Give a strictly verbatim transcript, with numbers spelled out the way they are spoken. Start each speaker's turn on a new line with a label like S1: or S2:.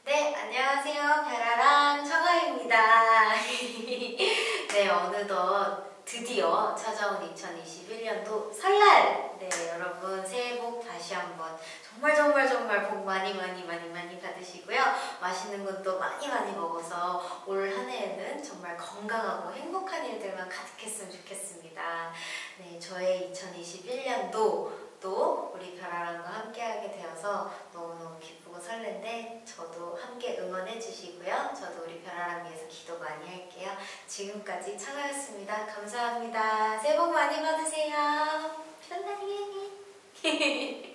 S1: 네, 안녕하세요. 별아랑 청아입니다. 네, 어느덧 드디어 찾아온 이천이십일 년도 설날! 네, 여러분 새해 복 다시 한번 정말 정말 정말 복 많이 많이 많이 많이 받으시고요. 맛있는 것도 많이 많이 먹어서 올 한 해에는 정말 건강하고 행복한 일들만 가득했으면 좋겠습니다. 네, 저의 이천이십일 년도 또 우리 별아랑과 함께하게 되어서 너무너무 기쁘고 설렌데 저도 함께 응원해 주시고요. 저도 우리 별아랑 위해서 기도 많이 할게요. 지금까지 청아였습니다. 감사합니다. 새해 복 많이 받으세요. 편안히